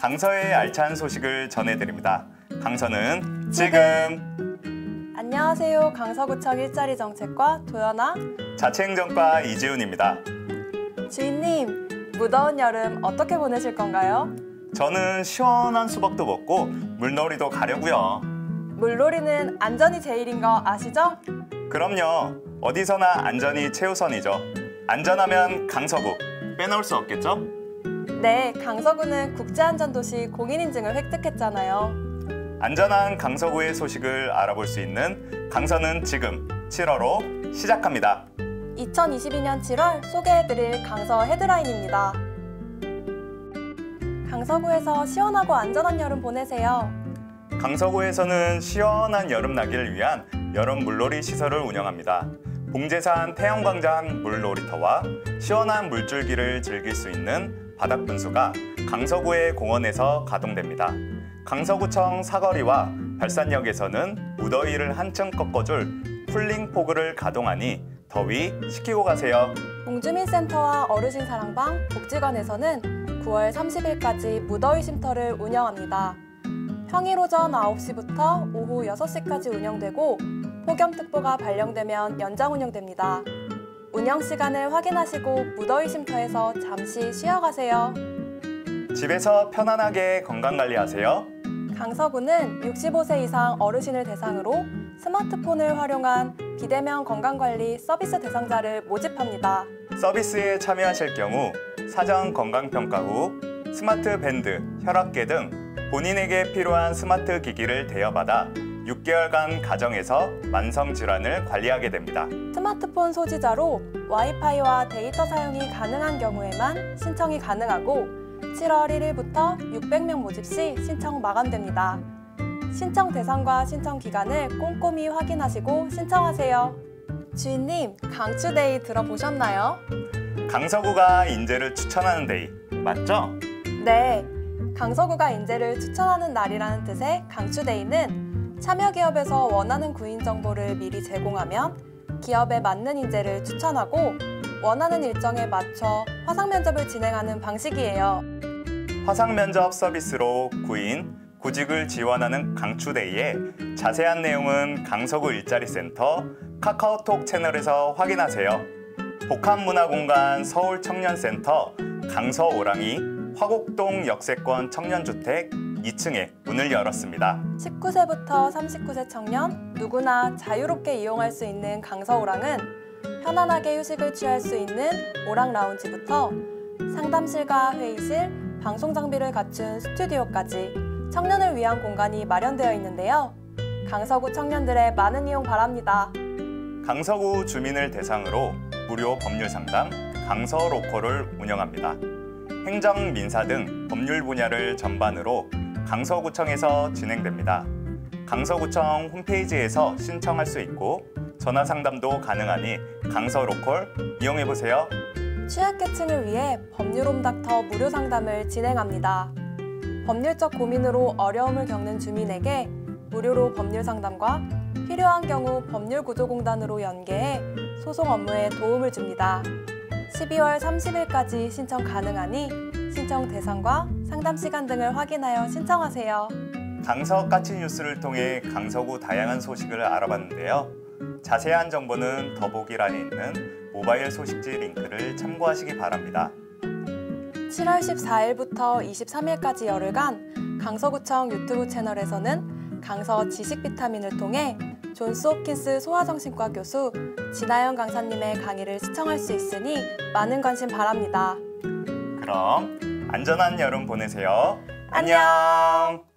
강서의 알찬 소식을 전해드립니다. 강서는 지금! 안녕하세요. 강서구청 일자리 정책과 도연아, 자치행정과 이지훈입니다. 주인님, 무더운 여름 어떻게 보내실 건가요? 저는 시원한 수박도 먹고 물놀이도 가려고요. 물놀이는 안전이 제일인 거 아시죠? 그럼요. 어디서나 안전이 최우선이죠. 안전하면 강서구, 빼놓을 수 없겠죠? 네, 강서구는 국제안전도시 공인인증을 획득했잖아요. 안전한 강서구의 소식을 알아볼 수 있는 강서는 지금 7월호 시작합니다. 2022년 7월 소개해드릴 강서 헤드라인입니다. 강서구에서 시원하고 안전한 여름 보내세요. 강서구에서는 시원한 여름 나기를 위한 여름 물놀이 시설을 운영합니다. 봉제산 태영광장 물놀이터와 시원한 물줄기를 즐길 수 있는 바닥분수가 강서구의 공원에서 가동됩니다. 강서구청 사거리와 발산역에서는 무더위를 한층 꺾어줄 쿨링포그를 가동하니 더위 식히고 가세요. 동주민센터와 어르신 사랑방, 복지관에서는 9월 30일까지 무더위 쉼터를 운영합니다. 평일 오전 9시부터 오후 6시까지 운영되고 폭염특보가 발령되면 연장 운영됩니다. 운영 시간을 확인하시고 무더위 쉼터에서 잠시 쉬어가세요. 집에서 편안하게 건강관리하세요. 강서구는 65세 이상 어르신을 대상으로 스마트폰을 활용한 비대면 건강관리 서비스 대상자를 모집합니다. 서비스에 참여하실 경우 사전 건강평가 후 스마트 밴드, 혈압계 등 본인에게 필요한 스마트 기기를 대여받아 6개월간 가정에서 만성질환을 관리하게 됩니다. 스마트폰 소지자로 와이파이와 데이터 사용이 가능한 경우에만 신청이 가능하고 7월 1일부터 600명 모집 시 신청 마감됩니다. 신청 대상과 신청 기간을 꼼꼼히 확인하시고 신청하세요. 주인님, 강추데이 들어보셨나요? 강서구가 인재를 추천하는 데이, 맞죠? 네, 강서구가 인재를 추천하는 날이라는 뜻의 강추데이는 참여기업에서 원하는 구인 정보를 미리 제공하면 기업에 맞는 인재를 추천하고 원하는 일정에 맞춰 화상면접을 진행하는 방식이에요. 화상면접 서비스로 구인, 구직을 지원하는 강추데이에 자세한 내용은 강서구 일자리센터 카카오톡 채널에서 확인하세요. 복합문화공간 서울청년센터 강서오랑이 화곡동 역세권 청년주택 2층에 문을 열었습니다. 19세부터 39세 청년 누구나 자유롭게 이용할 수 있는 강서오랑은 편안하게 휴식을 취할 수 있는 오랑 라운지부터 상담실과 회의실, 방송 장비를 갖춘 스튜디오까지 청년을 위한 공간이 마련되어 있는데요. 강서구 청년들의 많은 이용 바랍니다. 강서구 주민을 대상으로 무료 법률 상담 강서로컬을 운영합니다. 행정, 민사 등 법률 분야를 전반으로 강서구청에서 진행됩니다. 강서구청 홈페이지에서 신청할 수 있고 전화 상담도 가능하니 강서로컬 이용해보세요. 취약계층을 위해 법률홈닥터 무료 상담을 진행합니다. 법률적 고민으로 어려움을 겪는 주민에게 무료로 법률 상담과 필요한 경우 법률구조공단으로 연계해 소송 업무에 도움을 줍니다. 12월 30일까지 신청 가능하니 신청 대상과 상담 시간 등을 확인하여 신청하세요. 강서 까치 뉴스를 통해 강서구 다양한 소식을 알아봤는데요. 자세한 정보는 더보기란에 있는 모바일 소식지 링크를 참고하시기 바랍니다. 7월 14일부터 23일까지 열흘간 강서구청 유튜브 채널에서는 강서 지식비타민을 통해 존스 홉킨스 소아정신과 교수 진아연 강사님의 강의를 시청할 수 있으니 많은 관심 바랍니다. 그럼 안전한 여름 보내세요. 안녕!